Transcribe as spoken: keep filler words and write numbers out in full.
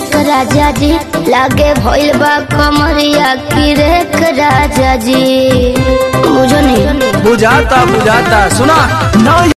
झक राजा जी लागे भइल बा कमरिया की रेख राजा जी। बुझो नहीं बुझाता बुझाता सुना ना